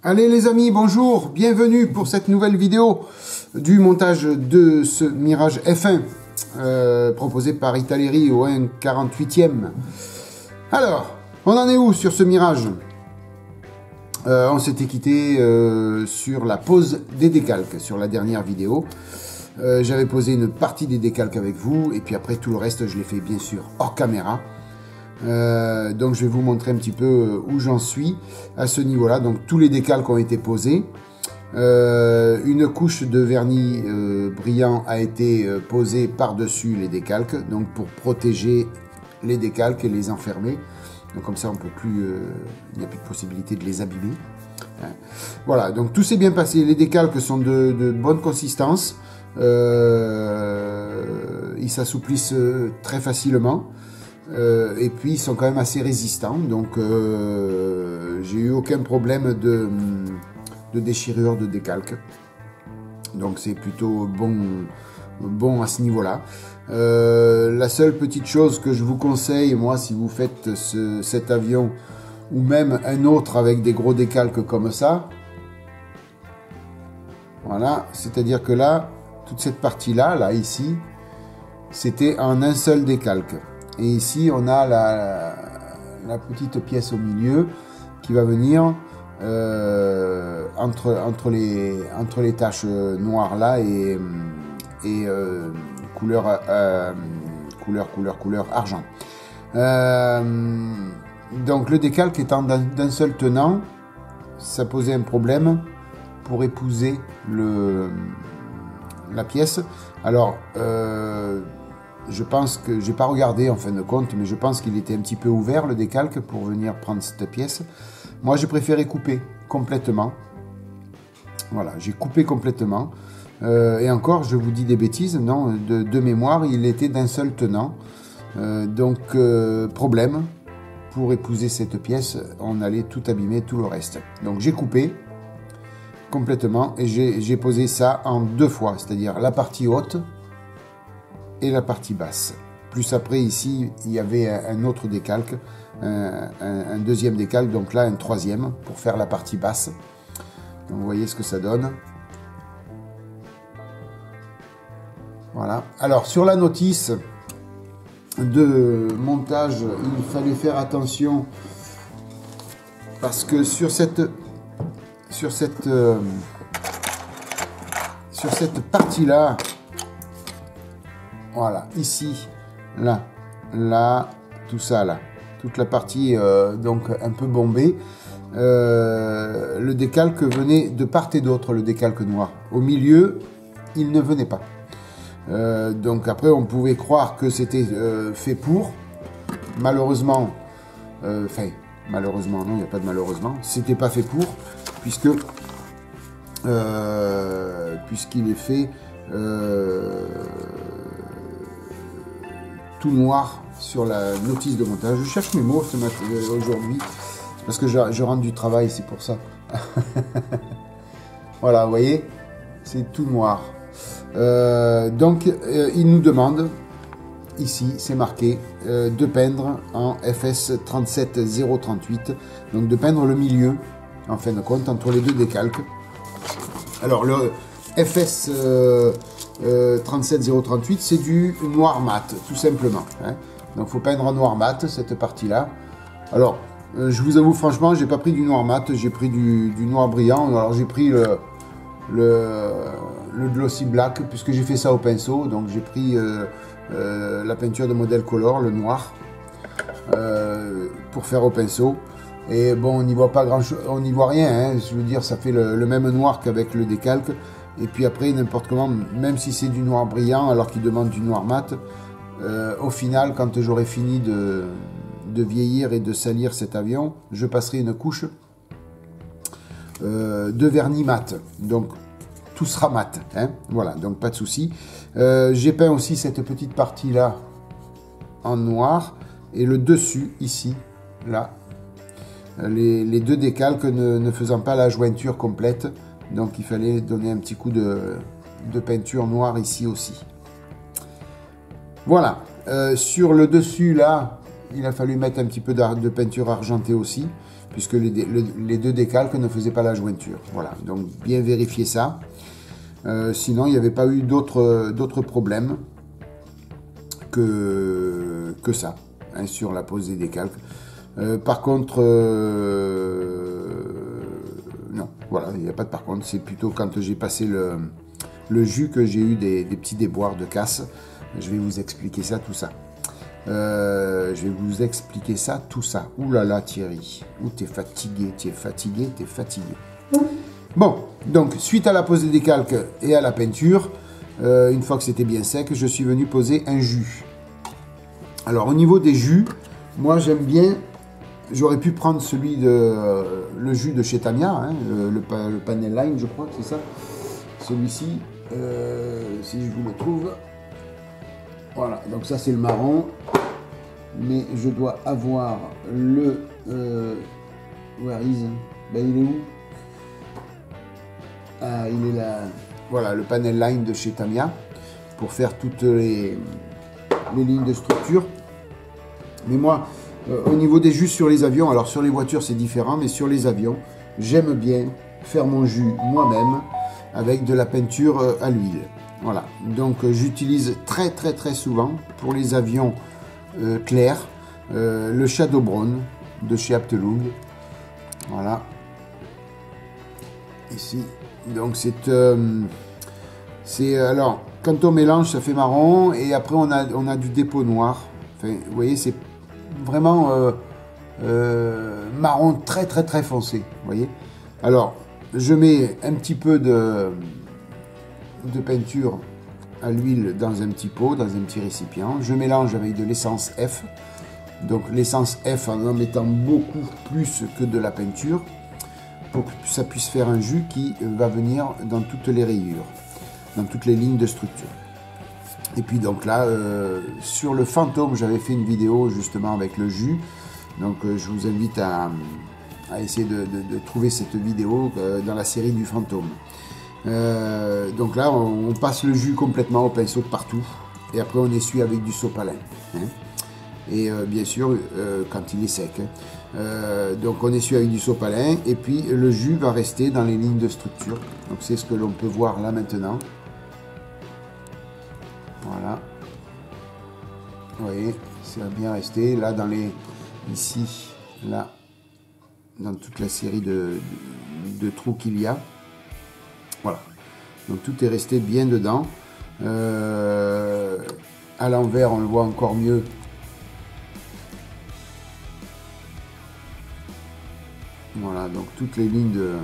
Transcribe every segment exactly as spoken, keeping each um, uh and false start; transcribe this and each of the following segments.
Allez les amis, bonjour, bienvenue pour cette nouvelle vidéo du montage de ce Mirage F un euh, proposé par Italeri au un quarante-huitième. Alors, on en est où sur ce Mirage? euh, On s'était quitté euh, sur la pose des décalques sur la dernière vidéo. Euh, J'avais posé une partie des décalques avec vous et puis après tout le reste je l'ai fait bien sûr hors caméra. Euh, donc je vais vous montrer un petit peu où j'en suis à ce niveau là. Donc tous les décalques ont été posés, euh, une couche de vernis euh, brillant a été euh, posée par dessus les décalques, donc pour protéger les décalques et les enfermer, donc comme ça on peut plus euh, il n'y a plus de possibilité de les abîmer. Voilà, donc tout s'est bien passé, les décalques sont de, de bonne consistance, euh, ils s'assouplissent très facilement. Euh, et puis ils sont quand même assez résistants, donc euh, j'ai eu aucun problème de, de déchirure de décalque, donc c'est plutôt bon, bon à ce niveau là. Euh, la seule petite chose que je vous conseille, moi, si vous faites ce, cet avion ou même un autre avec des gros décalques comme ça, voilà, c'est à dire que là toute cette partie là, là ici, c'était en un seul décalque. Et ici, on a la, la petite pièce au milieu qui va venir euh, entre, entre, les, entre les taches noires là et, et euh, couleur, euh, couleur, couleur, couleur argent. Euh, donc le décalque étant d'un seul tenant, ça posait un problème pour épouser le, la pièce. Alors, euh, je pense que, j'ai pas regardé en fin de compte, mais je pense qu'il était un petit peu ouvert le décalque pour venir prendre cette pièce. Moi j'ai préféré couper complètement. Voilà, j'ai coupé complètement. Euh, et encore, je vous dis des bêtises, non, de, de mémoire, il était d'un seul tenant. Euh, donc, euh, problème, pour épouser cette pièce, on allait tout abîmer, tout le reste. Donc j'ai coupé complètement et j'ai posé ça en deux fois, c'est-à-dire la partie haute et la partie basse. Plus après ici il y avait un autre décalque, un, un, un deuxième décalque, donc là un troisième pour faire la partie basse. Donc vous voyez ce que ça donne. Voilà. Alors sur la notice de montage, il fallait faire attention parce que sur cette sur cette euh, sur cette partie là, voilà, ici, là, là, tout ça, là, toute la partie euh, donc un peu bombée, euh, le décalque venait de part et d'autre, le décalque noir. Au milieu, il ne venait pas. Euh, donc après, on pouvait croire que c'était euh, fait pour. Malheureusement, euh, enfin, malheureusement, non, il n'y a pas de malheureusement, c'était pas fait pour, puisque euh, puisqu'il est fait euh, tout noir sur la notice de montage. Je cherche mes mots ce matin aujourd'hui parce que je, je rentre du travail, c'est pour ça. Voilà, vous voyez, c'est tout noir. Euh, donc, euh, il nous demande ici, c'est marqué euh, de peindre en F S trente-sept zéro trente-huit, donc de peindre le milieu, en fin de compte, entre les deux décalques. Alors, le F S euh, Euh, trente-sept zéro trente-huit, c'est du noir mat, tout simplement. Hein. Donc, il faut peindre en noir mat, cette partie-là. Alors, euh, je vous avoue, franchement, j'ai pas pris du noir mat, j'ai pris du, du noir brillant. Alors, j'ai pris le, le, le glossy black, puisque j'ai fait ça au pinceau. Donc, j'ai pris euh, euh, la peinture de Model Color, le noir, euh, pour faire au pinceau. Et bon, on n'y voit pas grand-chose, on n'y voit rien. Hein. Je veux dire, ça fait le, le même noir qu'avec le décalque. Et puis après, n'importe comment, même si c'est du noir brillant, alors qu'il demande du noir mat, euh, au final, quand j'aurai fini de, de vieillir et de salir cet avion, je passerai une couche euh, de vernis mat. Donc, tout sera mat. Hein, voilà, donc pas de souci. Euh, j'ai peint aussi cette petite partie-là en noir. Et le dessus, ici, là, les, les deux décalques ne, ne faisant pas la jointure complète. Donc il fallait donner un petit coup de, de peinture noire ici aussi. Voilà, euh, sur le dessus là, il a fallu mettre un petit peu de peinture argentée aussi, puisque les, les, les deux décalques ne faisaient pas la jointure. Voilà, donc bien vérifier ça. Euh, sinon, il n'y avait pas eu d'autres d'autres problèmes que, que ça, hein, sur la pose des décalques. Euh, par contre, euh, non, voilà, il n'y a pas de par contre, c'est plutôt quand j'ai passé le, le jus que j'ai eu des, des petits déboires de casse. Je vais vous expliquer ça, tout ça. Euh, je vais vous expliquer ça, tout ça. Ouh là là, Thierry, ouh, t'es fatigué, t'es fatigué, t'es fatigué. Bon, donc, suite à la pose des décalques et à la peinture, euh, une fois que c'était bien sec, je suis venu poser un jus. Alors, au niveau des jus, moi, j'aime bien, j'aurais pu prendre celui de, euh, le jus de chez Tamiya, hein, le, le, le Panel Line, je crois que c'est ça. Celui-ci, euh, si je vous le trouve. Voilà, donc ça, c'est le marron. Mais je dois avoir le... Euh, where is? Ben, il est où? Ah, il est là. Voilà, le Panel Line de chez Tamiya pour faire toutes les, les lignes de structure. Mais moi, euh, au niveau des jus sur les avions, alors sur les voitures c'est différent, mais sur les avions, j'aime bien faire mon jus moi-même avec de la peinture euh, à l'huile. Voilà, donc euh, j'utilise très très très souvent pour les avions euh, clairs euh, le Shadow Brown de chez Aptelung. Voilà, ici. Donc c'est euh, c'est alors quand on mélange ça fait marron et après on a on a du dépôt noir. Enfin, vous voyez, c'est vraiment euh, euh, marron très très très foncé. Vous voyez. Alors je mets un petit peu de de peinture à l'huile dans un petit pot, dans un petit récipient. Je mélange avec de l'essence F. Donc l'essence F en en mettant beaucoup plus que de la peinture, pour que ça puisse faire un jus qui va venir dans toutes les rayures, dans toutes les lignes de structure. Et puis donc là, euh, sur le fantôme, j'avais fait une vidéo justement avec le jus. Donc euh, je vous invite à, à essayer de, de, de trouver cette vidéo euh, dans la série du fantôme. Euh, donc là, on, on passe le jus complètement au pinceau de partout. Et après, on essuie avec du sopalin. Hein. Et euh, bien sûr, euh, quand il est sec. Hein. Euh, donc on essuie avec du sopalin et puis le jus va rester dans les lignes de structure. Donc c'est ce que l'on peut voir là maintenant. Voilà. Vous voyez, ça va bien rester là dans les... Ici, là, dans toute la série de, de, de trous qu'il y a. Voilà. Donc tout est resté bien dedans. Euh, à l'envers, on le voit encore mieux. Voilà, donc toutes les lignes de,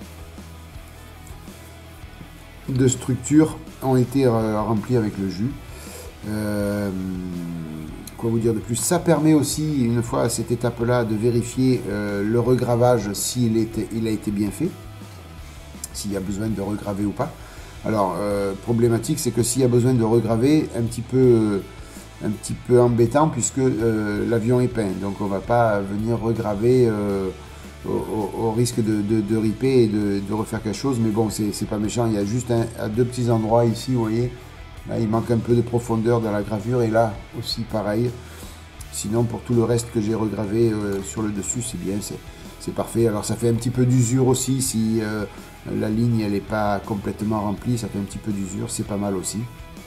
de structure ont été remplies avec le jus. Euh, quoi vous dire de plus? Ça permet aussi, une fois à cette étape-là, de vérifier euh, le regravage, s'il était, il a été bien fait, s'il y a besoin de regraver ou pas. Alors, euh, problématique, c'est que s'il y a besoin de regraver, un petit peu, un petit peu embêtant, puisque euh, l'avion est peint. Donc, on ne va pas venir regraver... Euh, Au, au risque de, de, de riper et de, de refaire quelque chose, mais bon, c'est pas méchant. Il y a juste un, à deux petits endroits ici, vous voyez, là il manque un peu de profondeur dans la gravure, et là aussi pareil. Sinon, pour tout le reste que j'ai regravé euh, sur le dessus, c'est bien, c'est parfait. Alors ça fait un petit peu d'usure aussi, si euh, la ligne elle n'est pas complètement remplie, ça fait un petit peu d'usure, c'est pas mal aussi.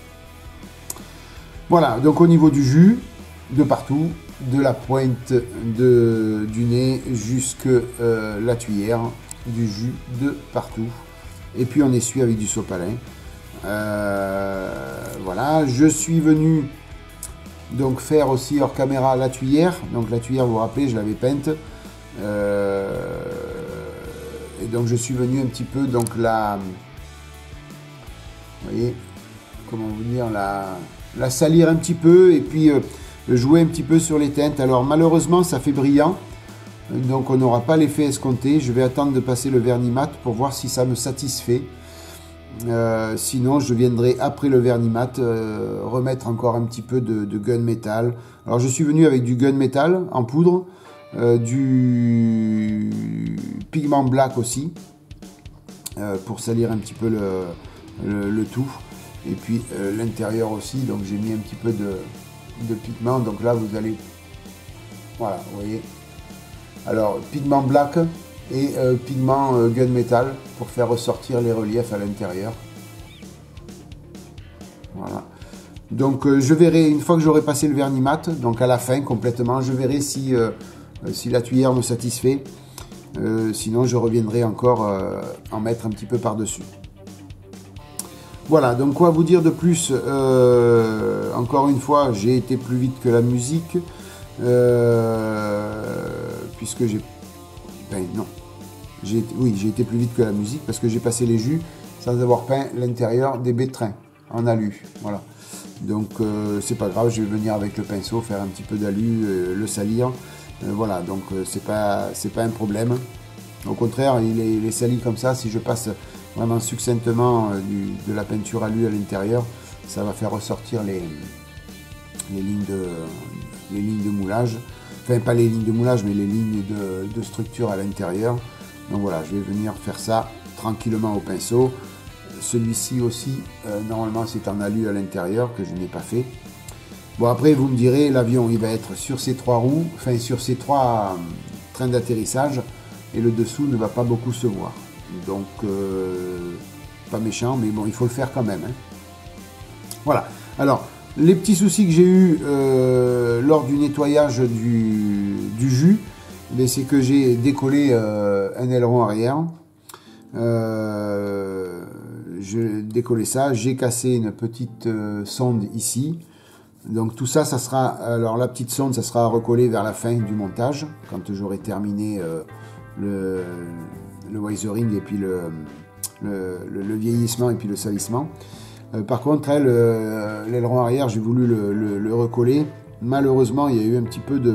Voilà, donc au niveau du jus, de partout, de la pointe de, du nez jusque euh, la tuyère, du jus de partout. Et puis on essuie avec du sopalin. Euh, voilà, je suis venu donc faire aussi hors caméra la tuyère. Donc la tuyère, vous vous rappelez, je l'avais peinte. Euh, et donc je suis venu un petit peu donc la, vous voyez, comment vous dire, la, la salir un petit peu et puis euh, jouer un petit peu sur les teintes. Alors malheureusement ça fait brillant, donc on n'aura pas l'effet escompté. Je vais attendre de passer le vernis mat pour voir si ça me satisfait. Euh, sinon je viendrai après le vernis mat euh, remettre encore un petit peu de, de gun métal. Alors je suis venu avec du gun métal en poudre, euh, du pigment black aussi, euh, pour salir un petit peu le, le, le tout, et puis euh, l'intérieur aussi. Donc j'ai mis un petit peu de de pigment. Donc là vous allez Voilà, vous voyez. Alors, pigment black et euh, pigment euh, gunmetal pour faire ressortir les reliefs à l'intérieur. Voilà. Donc, euh, je verrai, une fois que j'aurai passé le vernis mat, donc à la fin complètement, je verrai si, euh, si la tuyère me satisfait. Euh, sinon, je reviendrai encore euh, en mettre un petit peu par-dessus. Voilà, donc quoi vous dire de plus, euh, encore une fois, j'ai été plus vite que la musique, euh, puisque j'ai... Ben non, j'ai, oui, j'ai été plus vite que la musique, parce que j'ai passé les jus sans avoir peint l'intérieur des baies de train en alu, voilà. Donc euh, c'est pas grave, je vais venir avec le pinceau, faire un petit peu d'alu, euh, le salir, euh, voilà, donc euh, c'est pas, c'est pas un problème. Au contraire, il est, il est sali comme ça, si je passe vraiment succinctement euh, du, de la peinture alu à l'intérieur, ça va faire ressortir les, les, lignes de, les lignes de moulage. Enfin, pas les lignes de moulage, mais les lignes de, de structure à l'intérieur. Donc voilà, je vais venir faire ça tranquillement au pinceau. Celui-ci aussi, euh, normalement, c'est en alu à l'intérieur, que je n'ai pas fait. Bon, après, vous me direz, l'avion, il va être sur ces trois roues, enfin, sur ces trois euh, trains d'atterrissage, et le dessous ne va pas beaucoup se voir. Donc, euh, pas méchant, mais bon, il faut le faire quand même. Hein. Voilà. Alors, les petits soucis que j'ai eu euh, lors du nettoyage du, du jus, c'est que j'ai décollé euh, un aileron arrière. Euh, je décollé ça, j'ai cassé une petite euh, sonde ici. Donc tout ça, ça sera, alors la petite sonde, ça sera recollé vers la fin du montage, quand j'aurai terminé euh, le, le weathering et puis le, le, le, le vieillissement et puis le salissement. Euh, par contre, l'aileron arrière, j'ai voulu le, le, le recoller. Malheureusement, il y a eu un petit peu de,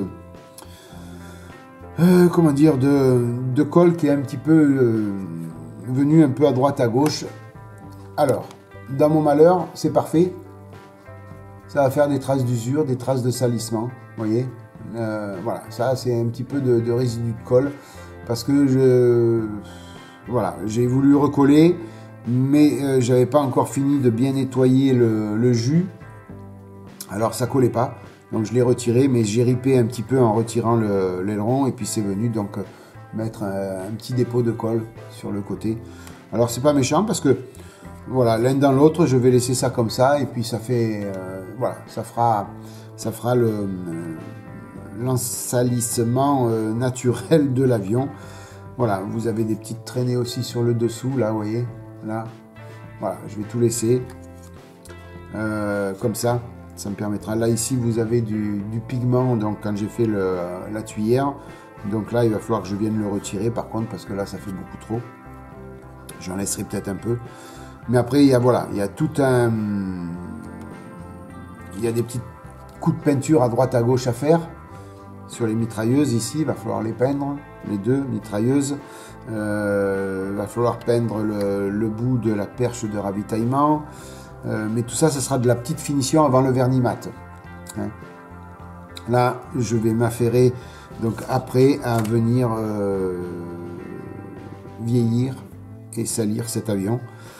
euh, comment dire, de, de colle qui est un petit peu euh, venu un peu à droite à gauche. Alors, dans mon malheur, c'est parfait. Ça va faire des traces d'usure, des traces de salissement, vous voyez. Euh, voilà, ça c'est un petit peu de, de résidu de colle parce que je, voilà, j'ai voulu recoller, mais euh, j'avais pas encore fini de bien nettoyer le, le jus. Alors ça collait pas, donc je l'ai retiré, mais j'ai ripé un petit peu en retirant l'aileron et puis c'est venu donc mettre un, un petit dépôt de colle sur le côté. Alors c'est pas méchant parce que voilà, l'un dans l'autre, je vais laisser ça comme ça et puis ça fait, euh, voilà, ça fera, ça fera le euh, l'ensalissement euh, naturel de l'avion. Voilà, vous avez des petites traînées aussi sur le dessous, là, vous voyez, là. Voilà, je vais tout laisser euh, comme ça, ça me permettra. Là, ici, vous avez du, du pigment, donc quand j'ai fait le, la tuyère, donc là, il va falloir que je vienne le retirer, par contre, parce que là, ça fait beaucoup trop. J'en laisserai peut-être un peu. Mais après, il y a, voilà, il y a tout un... Il y a des petits coups de peinture à droite à gauche à faire. Sur les mitrailleuses, ici, il va falloir les peindre. Les deux mitrailleuses. Euh, il va falloir peindre le, le bout de la perche de ravitaillement. Euh, mais tout ça, ce sera de la petite finition avant le vernis mat. Hein. Là, je vais m'affairer donc après à venir euh, vieillir et salir cet avion.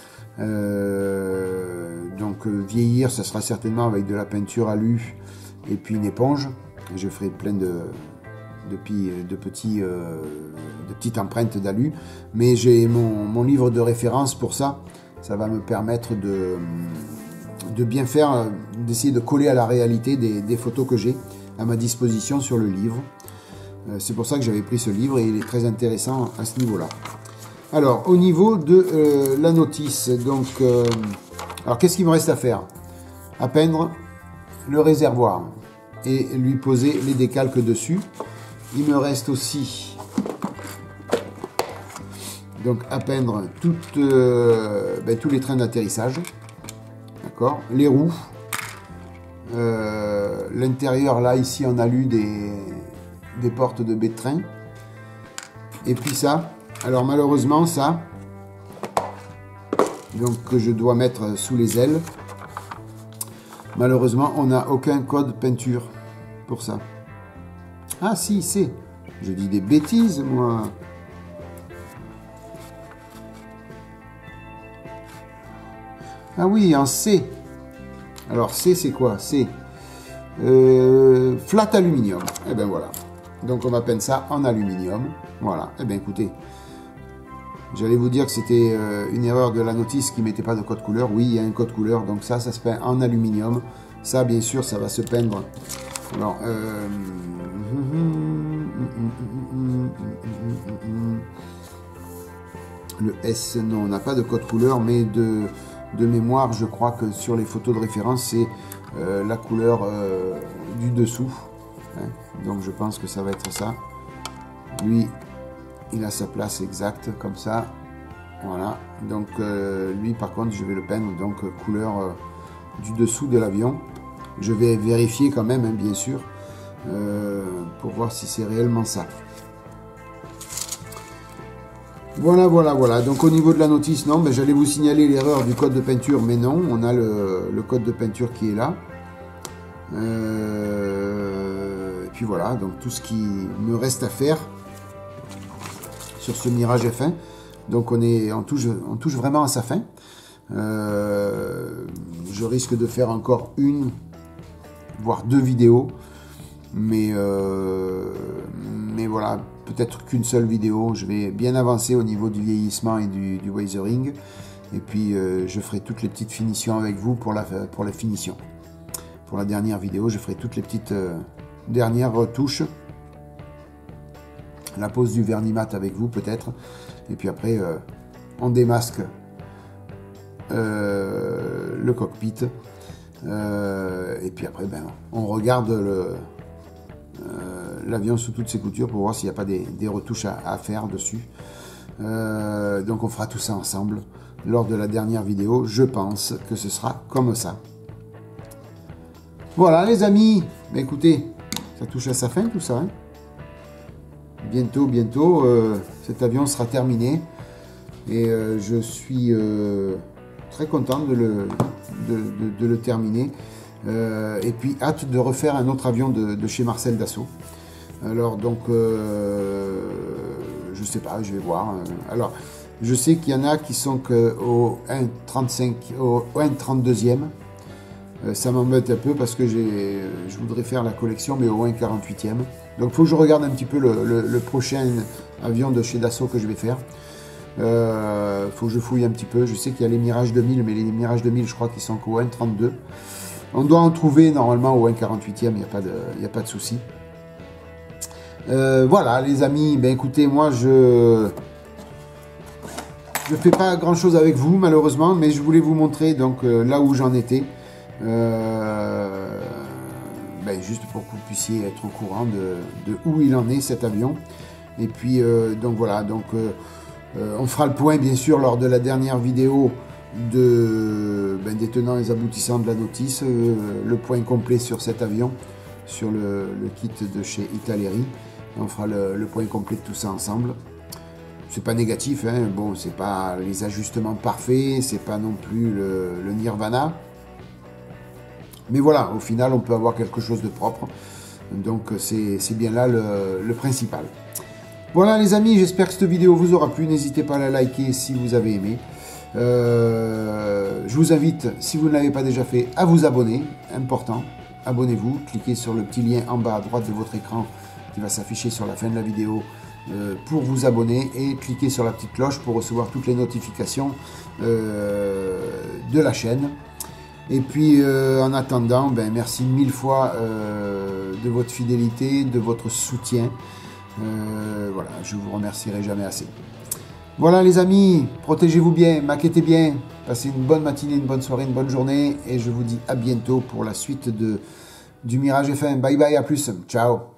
Euh, donc euh, vieillir, ça sera certainement avec de la peinture alu et puis une éponge. Je ferai plein de, de, de, petits, euh, de petites empreintes d'alu, mais j'ai mon, mon livre de référence pour ça. Ça va me permettre de, de bien faire, d'essayer de coller à la réalité des, des photos que j'ai à ma disposition sur le livre. Euh, c'est pour ça que j'avais pris ce livre et il est très intéressant à ce niveau-là. Alors, au niveau de euh, la notice, donc, euh, alors qu'est-ce qu'il me reste à faire? À peindre le réservoir et lui poser les décalques dessus. Il me reste aussi donc à peindre toutes, euh, ben, tous les trains d'atterrissage, d'accord, les roues, euh, l'intérieur là, ici on a lu des, des portes de baies de train, et puis ça. Alors malheureusement ça, donc que je dois mettre sous les ailes, malheureusement on n'a aucun code peinture pour ça. Ah si, c'est, je dis des bêtises moi. Ah oui, en C. Alors C c'est quoi? C euh, flat aluminium. Et ben voilà. Donc on va peindre ça en aluminium. Voilà, et eh bien écoutez, j'allais vous dire que c'était euh, une erreur de la notice qui ne mettait pas de code couleur. Oui, il y a un code couleur, donc ça, ça se peint en aluminium. Ça, bien sûr, ça va se peindre. Alors, euh... le S, non, on n'a pas de code couleur, mais de, de mémoire, je crois que sur les photos de référence, c'est euh, la couleur euh, du dessous. Hein. Donc, je pense que ça va être ça. Lui, il a sa place exacte, comme ça. Voilà. Donc, euh, lui, par contre, je vais le peindre, donc, couleur euh, du dessous de l'avion. Je vais vérifier quand même, hein, bien sûr, euh, pour voir si c'est réellement ça. Voilà, voilà, voilà. Donc au niveau de la notice, non, ben, j'allais vous signaler l'erreur du code de peinture, mais non, on a le, le code de peinture qui est là. Euh, et puis voilà, donc tout ce qui me reste à faire sur ce Mirage F un. Donc on, est, on, touche, on touche vraiment à sa fin. Euh, je risque de faire encore une, voire deux vidéos, mais, euh, mais voilà, peut-être qu'une seule vidéo. Je vais bien avancer au niveau du vieillissement et du, du weathering, et puis euh, je ferai toutes les petites finitions avec vous pour la, pour la finition. Pour la dernière vidéo, je ferai toutes les petites euh, dernières retouches, la pose du vernis mat avec vous peut-être, et puis après euh, on démasque euh, le cockpit. Euh, et puis après, ben, on regarde l'avion euh, sous toutes ses coutures pour voir s'il n'y a pas des, des retouches à, à faire dessus. Euh, donc on fera tout ça ensemble lors de la dernière vidéo. Je pense que ce sera comme ça. Voilà les amis, ben, écoutez, ça touche à sa fin tout ça. Hein. Bientôt, bientôt, euh, cet avion sera terminé. Et euh, je suis... Euh, très content de le, de, de, de le terminer. Euh, et puis, hâte de refaire un autre avion de, de chez Marcel Dassault. Alors, donc, euh, je sais pas, je vais voir. Alors, je sais qu'il y en a qui sont que au un trente-cinq, au un trente-deuxième. Euh, ça m'embête un peu parce que j'ai, je voudrais faire la collection, mais au un quarante-huitième. Donc, il faut que je regarde un petit peu le, le, le prochain avion de chez Dassault que je vais faire. Euh, faut que je fouille un petit peu. Je sais qu'il y a les Mirage deux mille, mais les Mirage deux mille, je crois qu'ils sont qu'au un trente-deux. On doit en trouver normalement au un quarante-huitième, il n'y a pas de, il y a pas de souci. Euh, voilà, les amis. Ben écoutez, moi je je fais pas grand chose avec vous malheureusement, mais je voulais vous montrer donc euh, là où j'en étais. Euh, ben, juste pour que vous puissiez être au courant de, de où il en est cet avion. Et puis euh, donc voilà, donc euh, Euh, on fera le point bien sûr lors de la dernière vidéo de, ben, des tenants et les aboutissants de la notice, euh, le point complet sur cet avion, sur le, le kit de chez Italeri. On fera le, le point complet de tout ça ensemble. C'est pas négatif, hein. Bon, c'est pas les ajustements parfaits, c'est pas non plus le, le nirvana. Mais voilà, au final on peut avoir quelque chose de propre. Donc c'est bien là le, le principal. Voilà les amis, j'espère que cette vidéo vous aura plu. N'hésitez pas à la liker si vous avez aimé. Euh, je vous invite, si vous ne l'avez pas déjà fait, à vous abonner. Important, abonnez-vous. Cliquez sur le petit lien en bas à droite de votre écran qui va s'afficher sur la fin de la vidéo euh, pour vous abonner. Et cliquez sur la petite cloche pour recevoir toutes les notifications euh, de la chaîne. Et puis euh, en attendant, ben, merci mille fois euh, de votre fidélité, de votre soutien. Euh, voilà, je vous remercierai jamais assez. Voilà les amis, protégez-vous bien, maquettez bien, passez une bonne matinée, une bonne soirée, une bonne journée, et je vous dis à bientôt pour la suite de, du Mirage F un. Bye bye, à plus, ciao.